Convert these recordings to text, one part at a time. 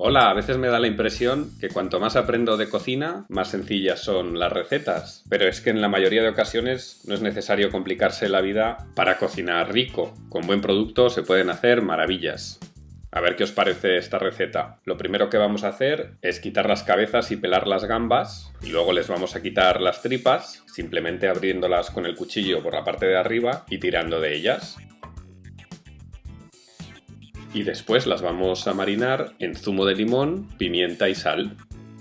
Hola, a veces me da la impresión que cuanto más aprendo de cocina, más sencillas son las recetas. Pero es que en la mayoría de ocasiones no es necesario complicarse la vida para cocinar rico. Con buen producto se pueden hacer maravillas. A ver qué os parece esta receta. Lo primero que vamos a hacer es quitar las cabezas y pelar las gambas y luego les vamos a quitar las tripas, simplemente abriéndolas con el cuchillo por la parte de arriba y tirando de ellas. Y después las vamos a marinar en zumo de limón, pimienta y sal.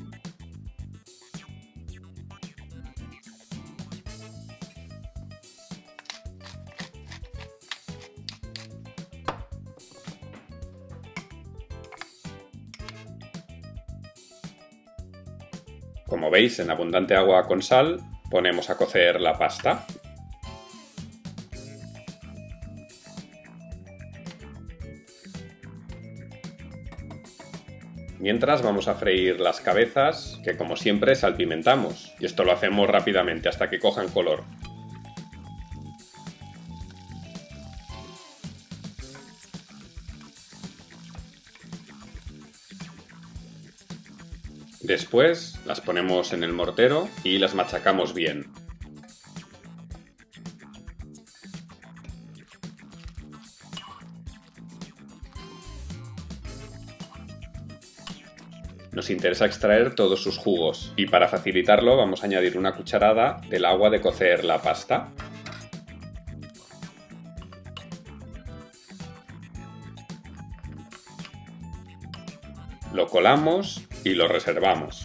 Como veis, en abundante agua con sal ponemos a cocer la pasta. Mientras vamos a freír las cabezas, que como siempre salpimentamos. Y esto lo hacemos rápidamente hasta que cojan color. Después las ponemos en el mortero y las machacamos bien. Nos interesa extraer todos sus jugos y para facilitarlo vamos a añadir una cucharada del agua de cocer la pasta. Lo colamos y lo reservamos.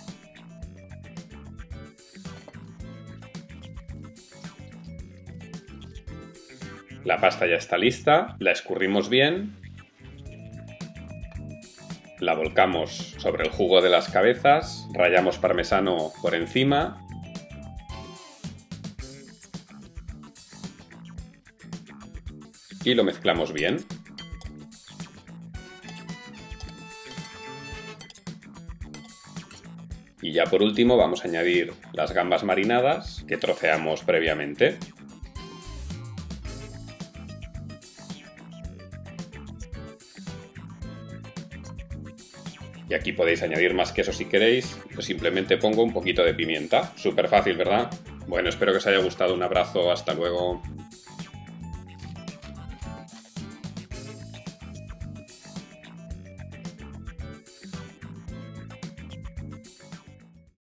La pasta ya está lista, la escurrimos bien. La volcamos sobre el jugo de las cabezas, rallamos parmesano por encima y lo mezclamos bien. Y ya por último vamos a añadir las gambas marinadas que troceamos previamente. Y aquí podéis añadir más queso si queréis, yo simplemente pongo un poquito de pimienta. Súper fácil, ¿verdad? Bueno, espero que os haya gustado, un abrazo, hasta luego.